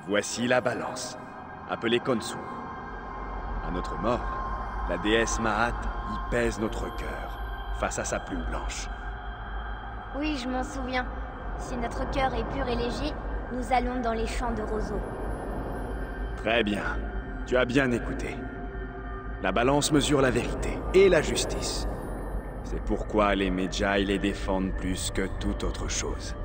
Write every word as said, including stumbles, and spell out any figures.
Voici la balance, appelée Khonsu. À notre mort, la déesse Maat y pèse notre cœur, face à sa plume blanche. Oui, je m'en souviens. Si notre cœur est pur et léger, nous allons dans les champs de roseaux. Très bien. Tu as bien écouté. La balance mesure la vérité et la justice. C'est pourquoi les Medjay les défendent plus que toute autre chose.